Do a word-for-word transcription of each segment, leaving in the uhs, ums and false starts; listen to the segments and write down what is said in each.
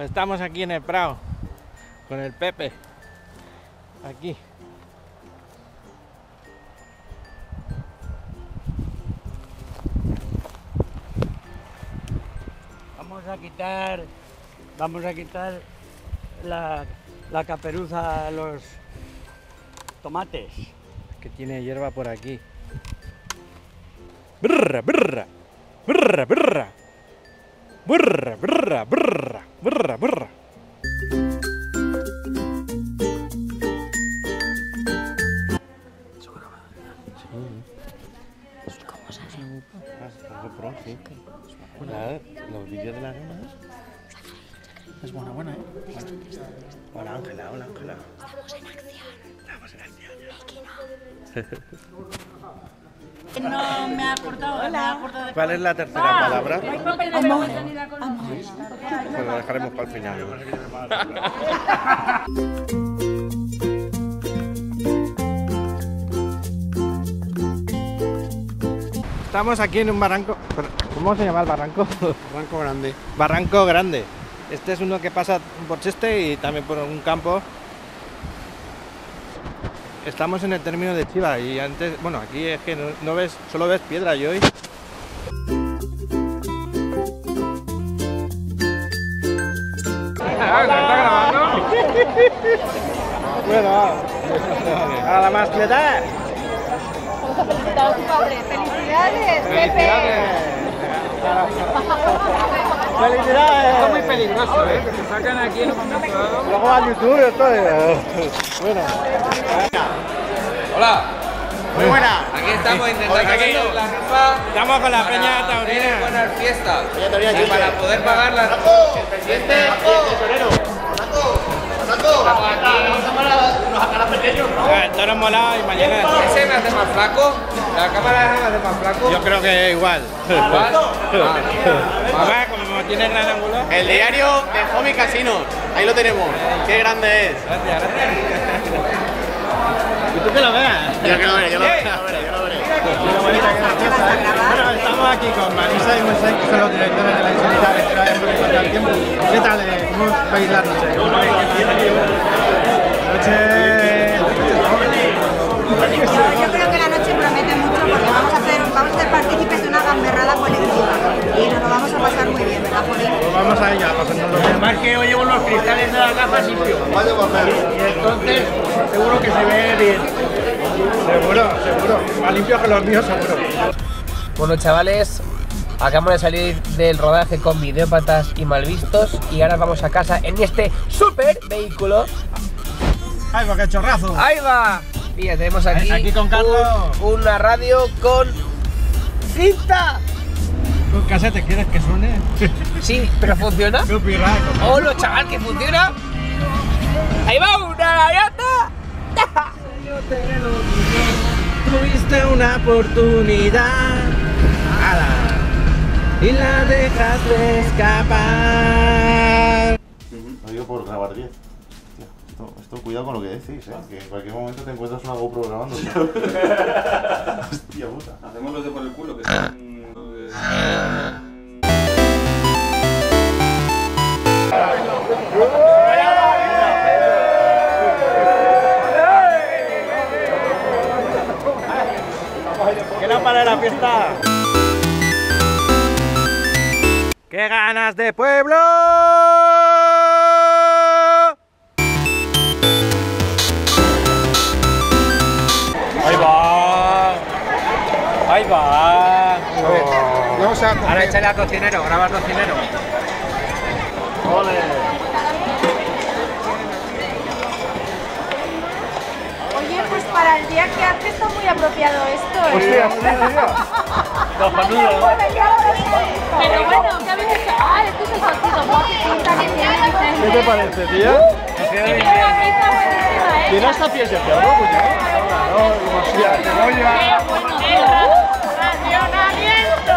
Pues estamos aquí en el Prado con el Pepe. Aquí. Vamos a quitar, vamos a quitar la, la caperuza a los tomates. Que tiene hierba por aquí. Brrra, brrra, brrra, brrra. Brrra, brrra, brrra, brrra, brrra. ¿Cómo se hace? GoPro, sí. La- Los vídeos de la arena. Es buena, buena, ¿eh? Hola Ángela, hola Ángela. Estamos en acción. Estamos en acción. No me ha cortado, me ha cortado de... ¿Cuál es la tercera palabra? Amor. Pues lo dejaremos para el final. Estamos aquí en un barranco. ¿Cómo se llama el barranco? Barranco Grande. Barranco Grande. Este es uno que pasa por Cheste y también por un campo. Estamos en el término de Chiva y antes, bueno, aquí es que no, no ves, solo ves piedra y hoy. ¿Está grabando? Bueno, a la mascleta. Vamos a felicitar a tu padre. ¡Felicidades, Pepe! ¡Felicidades! Esto es muy peligroso, ¿eh? Que te sacan aquí en un momento dado. Luego a YouTube esto es... Bueno. Hola, Muy buena. aquí estamos intentando Aquí. hacer la rifa. Estamos con la para peña hacer taurina. buenas fiestas. Y para poder pagar las... El presidente... El toro molado y mañana... ¿Ese me hace más flaco? ¿La cámara esa me hace más flaco? Yo creo que igual. ¿Igual? Mamá, como tiene gran ángulo. El diario de Hobby Casinos. Ahí lo tenemos. Qué grande es. Gracias, gracias. ¿Y tú que lo veas? Yo que lo veré, yo lo veré, yo lo veré, yo lo veré. Qué bonita que es la fiesta, ¿eh? Bueno, estamos aquí con Marisa y Moisés, que son los directores de la Insólita Aventura de Contra el Tiempo. ¿Qué tal? eh? ¿Cómo veis la noche? Noche... Yo creo que la noche promete mucho porque vamos a hacer, vamos a ser partícipes de una gamberrada colectiva y nos lo vamos a pasar muy bien, ¿verdad, Poli? Pues vamos a ella, pasándonos bien. Además que hoy llevo los cristales de las gafas limpios. Y entonces seguro que se ve bien. Seguro, seguro. Más limpio que los míos, seguro. Bueno, chavales, acabamos de salir del rodaje con Videópatas y Malvistos y ahora vamos a casa en este super vehículo. ¡Ay, qué chorrazo! ¡Ahí va! Mira, tenemos aquí, Aquí con Carlos. un- una radio con cinta. ¿Con casete quieres que suene? Sí, pero funciona. Copyright. ¡Hola, chaval, que funciona! ¡Ahí va una gaviota! Tuviste una oportunidad ¡Hala! Y la dejaste escapar. Lo digo por grabar bien. Esto, esto, cuidado con lo que decís, ¿eh? Que en cualquier momento te encuentras una GoPro grabando. Hostia puta. Hacemos los de por el culo, que son... ¡Que no para la fiesta! ¡Qué ganas de pueblo! ¡Ahí va! ¡Ahí va! Ahora échale a cocinero, graba cocinero. Oye, pues para el día que hace está muy apropiado esto, ¿eh? ¡Hostia, hostia! Pero bueno, ¿qué habéis hecho? Ah, esto es el partido guapo. ¿Qué te parece, tía? ¿Tiene hasta pies de perro, cuñado? No, demasiado. ¡Cebolla! ¡Racionamiento!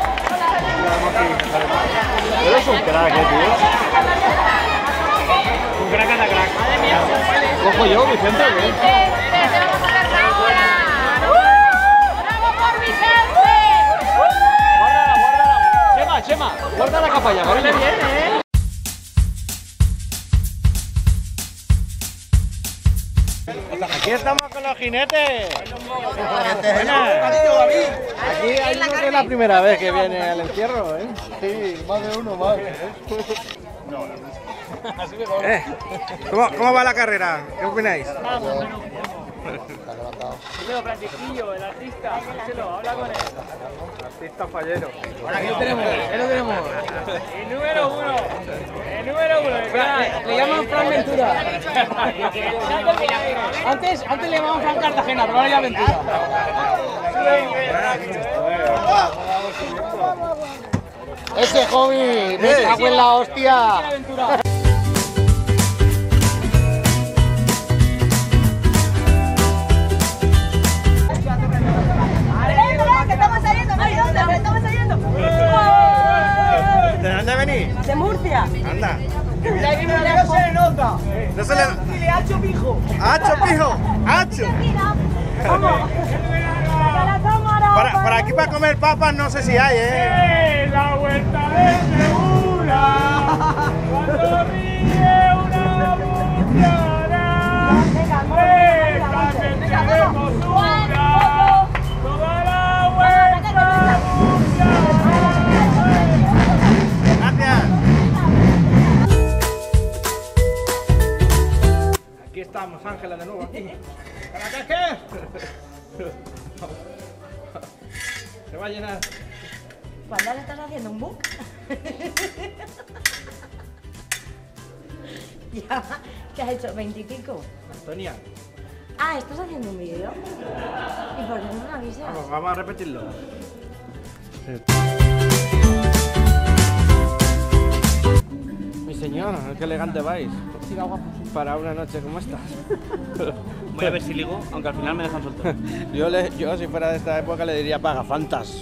Eres un crack, eh, tío. Un crack anda crack. ¿Cojo yo, Vicente, o qué? ¡Te vamos a hacer ahora! ¡Bravo por Vicente! Guárdala, guárdala. Chema, Chema, guarda la capa ya, ¿vale? Viene, ¿eh? Aquí estamos con los jinetes. Aquí hay uno que es la primera vez que viene al encierro, ¿eh? Sí, más de uno más. ¿Eh? ¿Cómo, ¿Cómo va la carrera? ¿Qué opináis? Primero, Francisquillo, el artista, díselo, habla con él. Artista fallero. Ahora aquí lo tenemos, ahí lo tenemos. El número uno, el número uno. Le, le llaman Fran Ventura. Antes, antes le llamaban Fran Cartagena, pero ahora ya Ventura. Ese hobby, me cago en la hostia. ¿De dónde venís? De Murcia. Anda. De aquí no se le nota. No se le... Dile, Hacho Pijo. ¡Hacho, pijo! ¡Hacho! Para, para aquí para comer papas no sé si hay, ¿eh? La vuelta de segura. Cuando ríe una bufiana. Esta que tenemos una. Toda la vuelta bufiana. Gracias. Aquí estamos, Ángela, de nuevo aquí. ¿Para qué qué? Se va a llenar. ¿Cuándo le estás haciendo un book? Ya, ¿qué has hecho? ¿veintipico? Antonia, Ah, ¿estás haciendo un vídeo? ¿Y por qué no me avisas? vamos, vamos a repetirlo. Mi señor, qué elegante vais. Para una noche como esta. Voy a ver si ligo, aunque al final me dejan soltero. Yo, le, yo si fuera de esta época le diría pagafantas.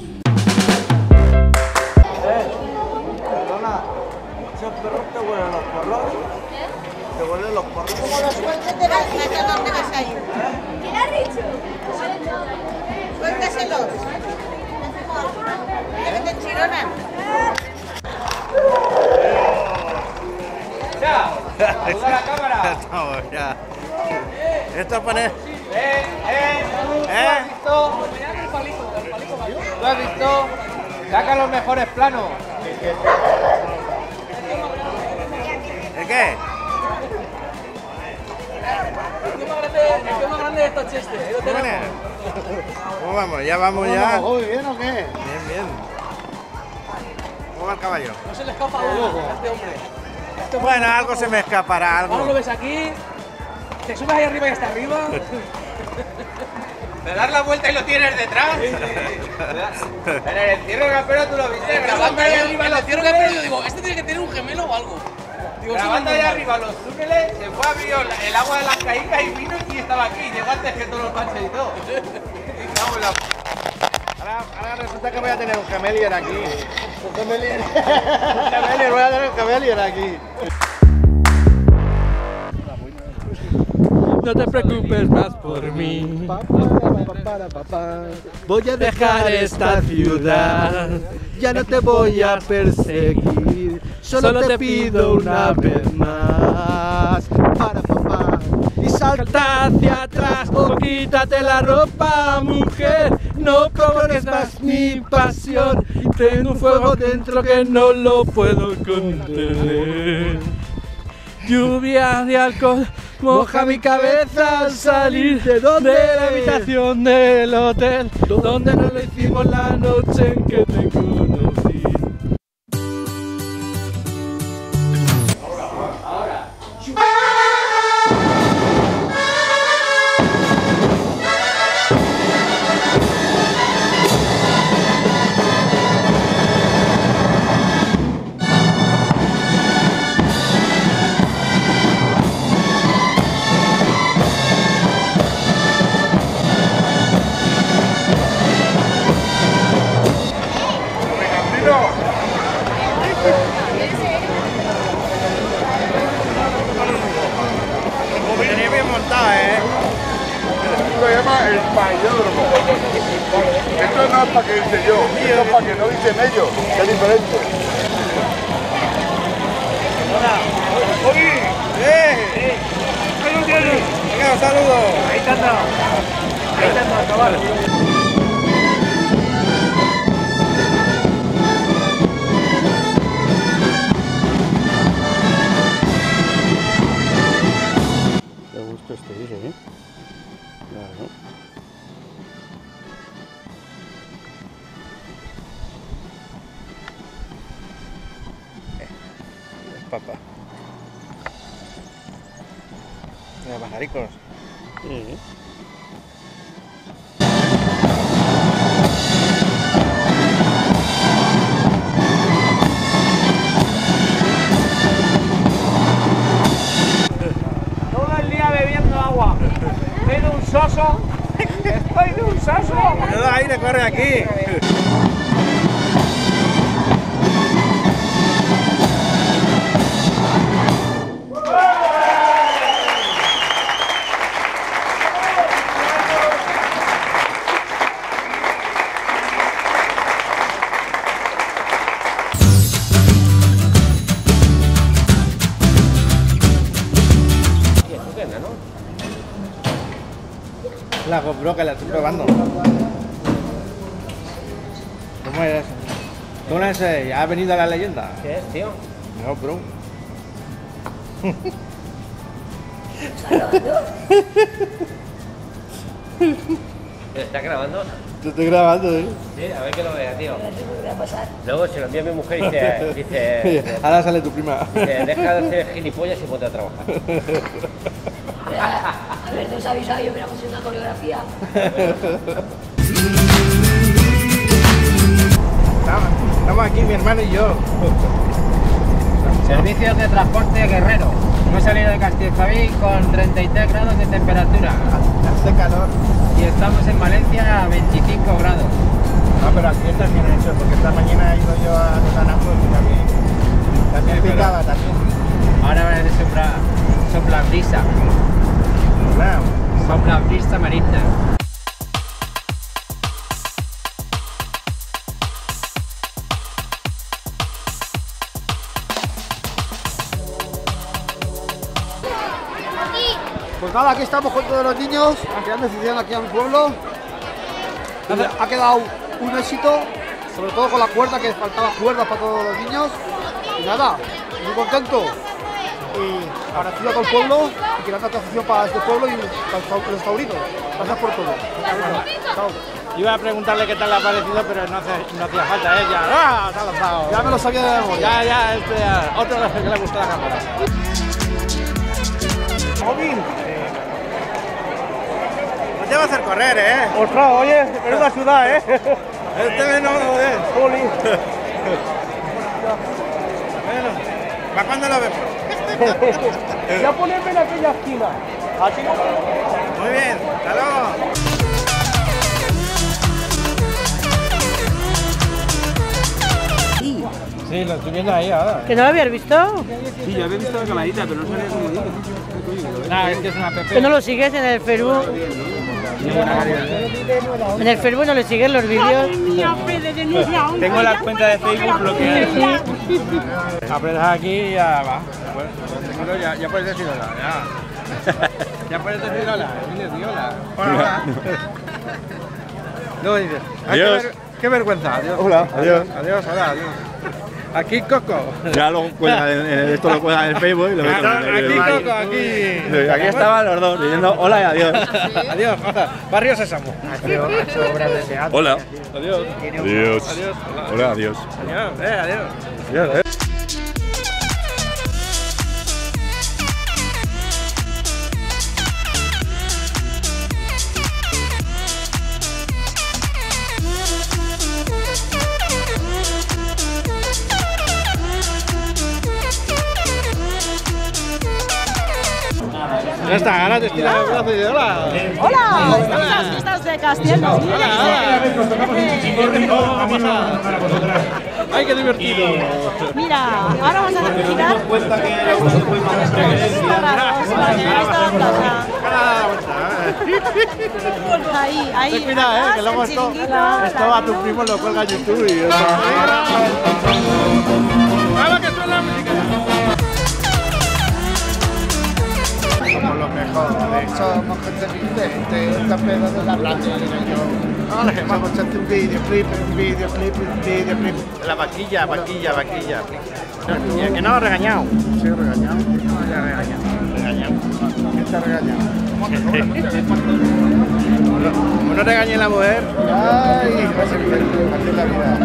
Perdona, ¿esos perros te huelen los porros? ¿Te huelen los porros? Como los sueltes de la casa, ¿dónde vas a ir? ¿Quién ha dicho? Suéltaselos. Que vete en Chirona. ¡Saluda a la cámara! Estamos ya. Esto pone... ¡Eh, eh! ¿Eh? ¿Tú has visto? ¿Tú has visto? Saca los mejores planos. ¿De qué? El más grande de estos chistes. Ahí lo ¿Cómo tenemos. ¿Cómo vamos? ¿Ya vamos ya? ¿Muy bien o qué? Bien, bien. ¿Cómo va el caballo? No se le escapa uno a este hombre. Bueno, algo se me escapará, Ahora lo algo. ves aquí, te subes ahí arriba y hasta arriba. ¿Me das la vuelta y lo tienes detrás? En el encierro campero tú lo viste, grabando ahí arriba En los el cierre túneles. pero yo digo, este tiene que tener un gemelo o algo. Digo, Grabando sí, ahí normal. arriba los túneles, se fue abrió el agua de las caicas y vino y estaba aquí. Llegó antes que todos los panches y todo. Y cago en la... Ahora, ahora resulta que voy a tener un gemelier aquí. Un gemelier. Un gemelier, voy a tener un gemelier aquí. No te preocupes más por mí. Voy a Dejar esta ciudad. Ya no te voy a perseguir. Solo te pido una vez más. Para papá. Y Salta hacia atrás o quítate la ropa, mujer. No provoques más mi pasión. Tengo un fuego dentro que no lo puedo contener. Lluvia de alcohol moja mi cabeza al salir de donde la habitación del hotel donde nos lo hicimos la noche en que te conocí. Tenéis bien montado, ¿eh? Lo llama el payódromo. Esto no es para que dice yo, esto es para que no dicen ellos, que es diferente. ¡Eh! ¿Qué lo tienes? Venga, un saludo. Ahí está, ahí está, chaval. Qué gusto este dice, ¿eh? Claro. Papá. Mira, pajaricos. Sí. Todo el día bebiendo agua. Estoy de un soso. Estoy de un soso. Menudo aire corre aquí. La GoPro que la estoy probando. ¿Cómo es eso? ¿Tú no es? ¿Ya ha venido la leyenda? ¿Qué es, tío? La GoPro. ¿Está grabando? Te estoy grabando, ¿eh? Sí, a ver que lo vea, tío. Luego se lo envía a mi mujer y dice, dice, Ahora sale tu prima. dice, deja de hacer gilipollas y ponte a trabajar. A ver, nos avisado y hubiéramos hecho una coreografía. Estamos, estamos aquí, mi hermano y yo. Servicios de transporte Guerrero. Hemos salido de Castellzaví con treinta y tres grados de temperatura. Hace calor. Y estamos en Valencia a veinticinco grados. No, pero aquí está bien hecho, porque esta mañana he ido yo a los anajos y también, también Sí, pero- picaba también. Ahora va a sopla, sopla brisa. Claro. Sopla brisa marina. Pues nada, aquí estamos con todos los niños, creando afición aquí a mi pueblo. Ha quedado un éxito, sobre todo con la cuerda, que faltaba cuerdas para todos los niños. Y nada, muy contento. Y agradecido a todo el pueblo y creando afición para este pueblo y para los taurinos. Gracias por todo. Chao. Iba a preguntarle qué tal le ha parecido, pero no, hace, no hacía falta, ¿eh? Ya, ¡ah! Se ha lanzado. Ya me lo sabía de memoria. Ya, ya, este, ya. Otro que le gustó la cámara. Robin. No te va a hacer correr, ¿eh? Ostras, oye, menuda ciudad, ¿eh? Este no lo es. Jolín. Bueno, ¿para cuándo lo vemos? Voy a ponerme en aquella esquina. Así no. Muy bien, hasta luego. Sí, lo estoy viendo ahí ahora. ¿Que no lo habías visto? Sí, yo había visto la camarita, pero no sabía cómo dice. Nada, es que es una app. ¿Que no lo sigues en el Facebook? En el Facebook no le sigues los vídeos. Tengo la cuenta de Facebook bloqueada. Apretas aquí y ya va. Pues, ya, ya puedes decir hola, ya. Ya puedes decir hola. Diles, di hola. Hola. Luego dices, ay, Adiós. Qué, ver- qué vergüenza. Adiós. Hola, adiós. Adiós, hola, adiós. Aquí Coco. Ya lo cuelga en, en- esto lo cuelga en el Facebook y lo meto en el Aquí Coco, aquí. Aquí estaban los dos diciendo hola y adiós. Adiós, hola. Barrio Sésamo. Hola. Adiós. Adiós. Adiós. Hola, adiós. Adiós, eh, adiós. Adiós, eh. Ya está, ahora te estira el brazo y dices hola. ¡Hola! Estamos en las fiestas de Castellano. Hola, hola. Ay, qué divertido. Mira, ahora vamos a girar. Ahí, ahí. Ten cuidado, eh, que luego esto, esto a tu primo lo cuelga a YouTube y eso. ¡Ahora que suena la música! Somos los mejores. somos gente diferente, esta pedo de la playa. Vamos a hacerte un videoclip, un videoclip, un videoclip. La vaquilla, vaquilla, vaquilla. Y el que no ha regañado. Sí, regañado. No, ya regañado. Regañado. ¿Quién te ha regañado? Como no regañe la mujer. Ay, va a ser bien, así es la vida.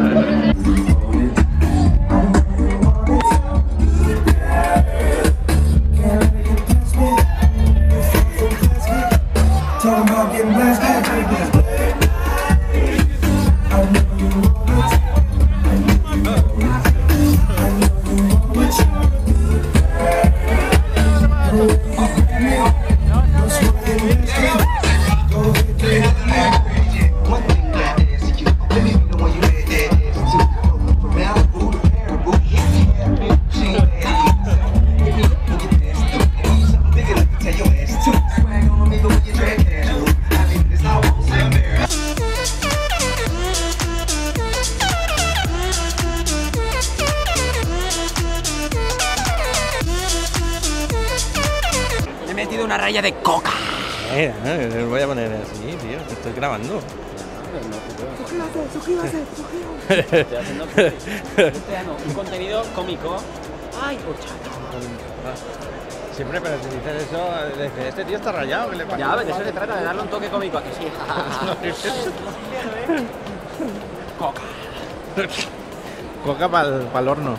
He metido una raya de coca. Mira, no, lo voy a poner así, tío, te estoy grabando. Suscríbase, suscríbase, suscríbase. Estoy haciendo estoy dando un contenido cómico. Ay, horchata. Siempre, pero si dices eso, dices, este tío está rayado, ¿qué le pasa? Ya, de eso se trata, de darle un toque cómico aquí, sí. Coca. Coca para el horno.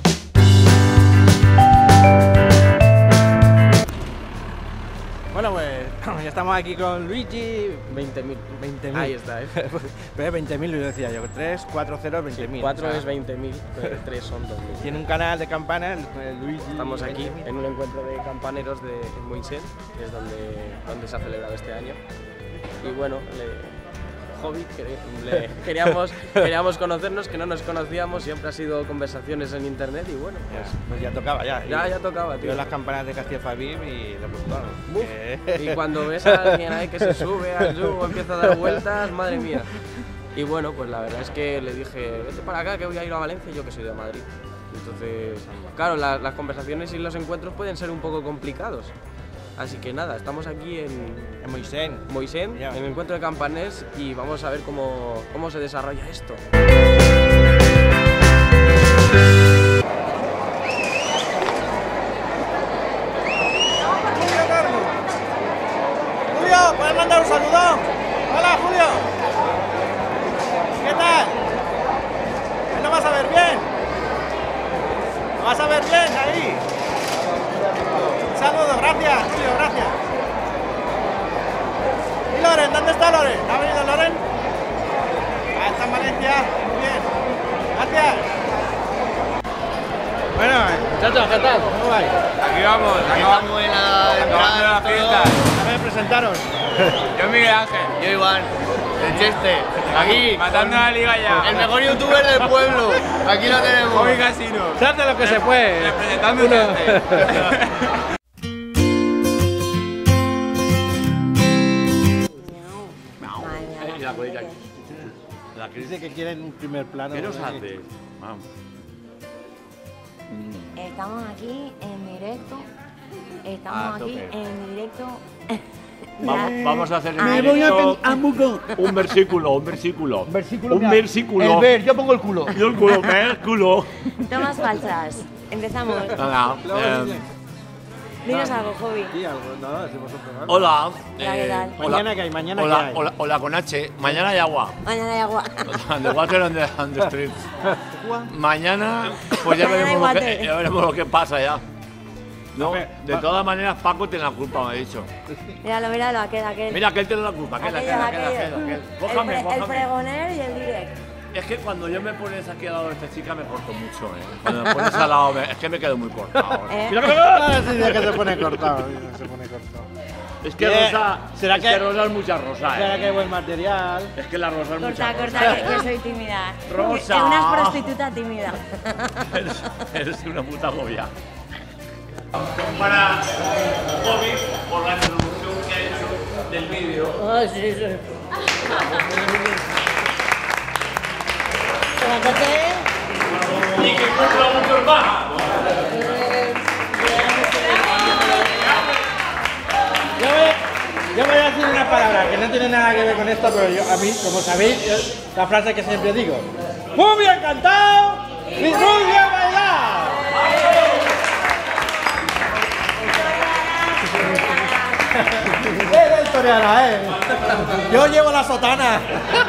Bueno, pues ya estamos aquí con Luigi. veinte mil. veinte mil. Ahí está, ¿eh? Pero veinte mil, lo decía yo. tres, cuatro, cero, veinte mil. cuatro o sea, es veinte mil, tres son dos mil. Tiene un canal de campanas, el Luigi. Estamos aquí veinte mil. en un encuentro de campaneros de Moisés, que es donde, donde se ha celebrado este año. Y bueno, le, hobby, que le, queríamos, queríamos conocernos, que no nos conocíamos, siempre ha sido conversaciones en internet y bueno, Ya, pues pues ya tocaba, ya. ya, Y- ya tocaba, tío. Vio las campanas de Castilla Fabib y le gustaron. Buf. Que- Y cuando ves a alguien ahí que se sube al yugo, empieza a dar vueltas, madre mía. Y bueno, pues la verdad es que le dije, vete para acá que voy a ir a Valencia, yo que soy de Madrid. Entonces, claro, la- las conversaciones y los encuentros pueden ser un poco complicados. Así que nada, estamos aquí en En Moisés. Moisés, Ya. en el encuentro de campanés y vamos a ver cómo, cómo se desarrolla esto. Julio, ¿puedes mandar un saludo? Hola, Julio. ¿Qué tal? ¿Me lo vas a ver bien? ¿Lo vas a ver bien ahí? Un saludo, gracias, Julio, gracias. ¿Y Loren? ¿Dónde está Loren? ¿Ha venido Loren? Ah, está en Valencia. Muy bien. Gracias. Bueno, muchachos, ¿qué tal? ¿Cómo vais? Aquí vamos, acabamos en la entrada. la fiesta. A ver, presentaros. Yo Miguel Ángel. Yo Iván. El Cheste. Aquí. Matando a la liga ya. El mejor youtuber del pueblo. Aquí lo tenemos. Hobby Casino. Se hace lo que se puede. Representando un Cheste. La crisis que quieren un primer plano. ¿Qué nos hace? Vamos. Estamos aquí en directo. Estamos Ah, aquí tope. en directo. Vamos, vamos a hacer en Me voy a directo pen- a Mugo. un versículo, un versículo. Versículo, Un mira. versículo. El ver, yo pongo el culo. Yo el culo, me el culo. Tomas falsas. Empezamos. Nada, eh, Dinos algo, Hobby. Sí, algo, no, hacemos un programa. hola. Hola, ¿qué tal? hola. Mañana que hay, mañana Hola, que hay. hola, hola con H. Mañana hay agua. Mañana hay agua. The water on the, on the street. Mañana, pues ya Mañana hay veremos, lo que, water. ya veremos lo que pasa ya. No, Pero, de va- todas maneras, Paco tiene la culpa, me ha dicho. Míralo, míralo, aquel, aquel. Mira, que él tiene la culpa, aquel, aquel, Aquello, aquel, aquel, aquello. aquel. El, Cójame, pre- el cójame. pregoner y el direct. Es que cuando yo me pones aquí al lado de esta chica me corto mucho, ¿eh? Cuando me pones al lado, me- es que me quedo muy cortado. ¿Eh? Ah, sí, ya que se pone cortado. Se pone cortado. Es que ¿Qué? Rosa, ¿Será es que- que Rosa es mucha Rosa, Espera ¿eh? que buen material. Es que la Rosa es mucha Corta, Rosa. corta, que, que soy tímida. Rosa. Es una prostituta tímida. Eres, eres una puta bobia. Para Bobby, por la introducción que ha hecho del vídeo. Ah, sí, sí. Y que cumpla mucho más. Yo voy, que no tiene nada que ver con esto, pero yo, a mí, como sabéis, yo, la frase que siempre digo, ¡muy bien cantado y muy bien bailado! ¡Es historiana, eh! Yo llevo la sotana.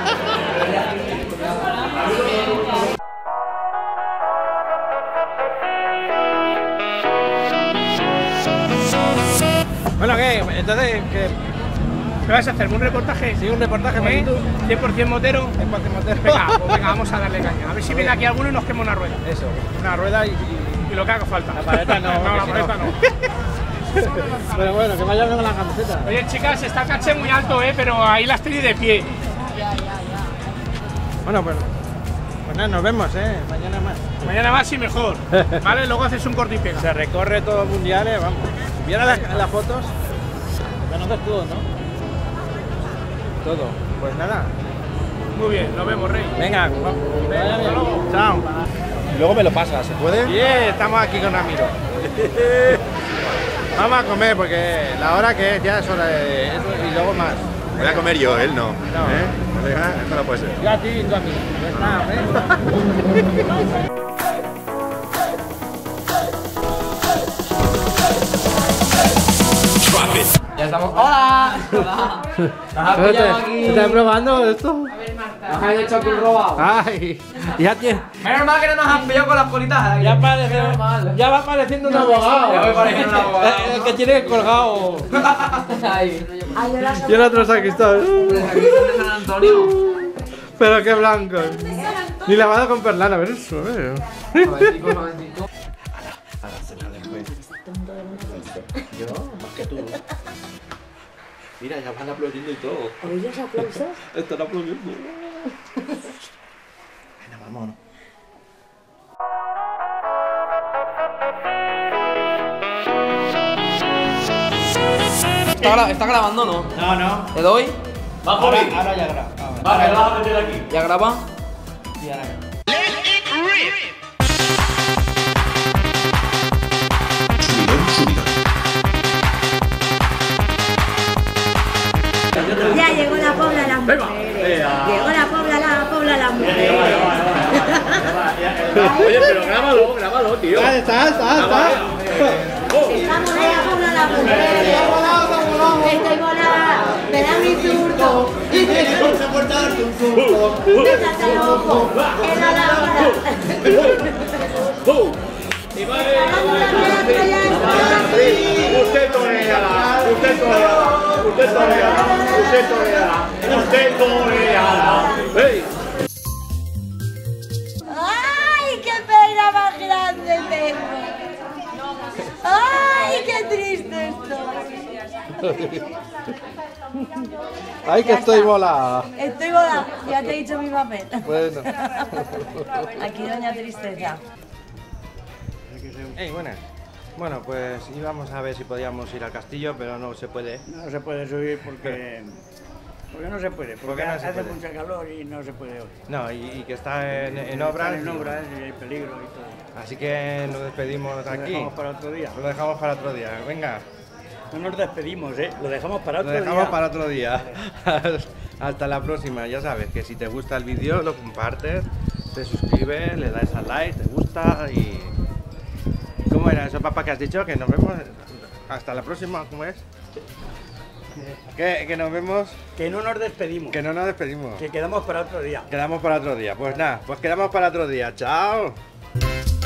Bueno, ¿qué? Entonces, ¿qué? ¿Qué vas a hacer? ¿Un reportaje? Sí, un reportaje, ¿Eh? ¿tú? ¿cien por cien motero? cien por cien motero. Venga, pues venga, vamos a darle caña. A ver si viene aquí alguno y nos quema una rueda. Eso, una rueda y... y... Y lo que haga falta. La paleta no, no, la si paleta no. no. Pero bueno, que vayan con la camiseta. Oye, chicas, está el caché muy alto, ¿eh? Pero ahí las tenéis de pie. Bueno, pues... Pues nada, nos vemos, ¿eh? Mañana más. Mañana más y mejor. ¿Vale? Luego haces un corte y pega. Se recorre todo el mundial, ¿eh? Vamos. ¿Vieron las, las fotos? Conoces todo, ¿no? Todo. Pues nada. Muy bien, nos vemos, Rey. Venga, vamos. Venga, hasta luego. Chao. Y luego me lo pasas, ¿se puede? Bien, estamos aquí con Ramiro. Vamos a comer porque la hora que es ya es hora de eso y luego más. Voy a comer yo, él no. No. ¿Eh? Venga, esto no puede ser. Yo a ti y tú a mí. Pues nada, ¿eh? Ya estamos. ¡Hola! ¡Hola! ¿Has pillado aquí? ¿Estás probando esto? Nos has hecho aquí un robado. Ay, ya tiene. Menos mal que no nos han pillado con las colitas. Ya parece, ya va pareciendo un abogado. Ya va pareciendo un abogado. El que tiene colgado. Ay. Y el otro sacristán. San Antonio. Pero qué blanco. Ni lavado con perlana, a ver eso, eh. Noventico, noventico. Yo, más que tú. Mira, ya van aplaudiendo y todo. ¿Oídos aplausos? Están aplaudiendo. Venga, vámonos. ¿Está, gra ¿Está grabando o no? No, no. ¿Le doy? Ahora, ahora ya graba. Vale, lo vas a meter aquí. ¿Ya graba? Y ahora ya. Ya llegó la pobla las mujeres. Llegó la pobla, la pobla las mujeres. Oye, pero grábalo, grábalo, tío. Ah, está, está, está. Estamos en la pobla las mujeres. Estoy volada, me da mi zurdo. Me trata el ojo, en la lámpara. Usted toreala, usted toreala, usted toreala, usted toreala, usted toreala. ¡Hey! ¡Ay, qué pena más grande tengo! ¡Ay, qué triste estoy! Ay, que estoy volada. Estoy volada, ya te he dicho mi papel. Bueno. Aquí doña Tristeza. Hey, buenas. Bueno, pues íbamos a ver si podíamos ir al castillo, pero no se puede. No se puede subir porque... Porque no se puede, porque ¿Por qué no se hace puede? mucha calor y no se puede hoy. No, y, y que está en, en obras. Están en obras y hay peligro y todo. Así que nos despedimos Lo aquí. dejamos para otro día. Lo dejamos para otro día. Venga. No nos despedimos, ¿eh? Lo dejamos para otro Lo dejamos día. para otro día. Hasta la próxima. Ya sabes que si te gusta el vídeo lo compartes, te suscribes, le das al like, te gusta y... ¿Cómo era eso, papá, que has dicho? Que nos vemos hasta la próxima, ¿cómo es? Que, que nos vemos... Que no nos despedimos. Que no nos despedimos. Que quedamos para otro día. Quedamos para otro día. Pues nada, pues quedamos para otro día. ¡Chao!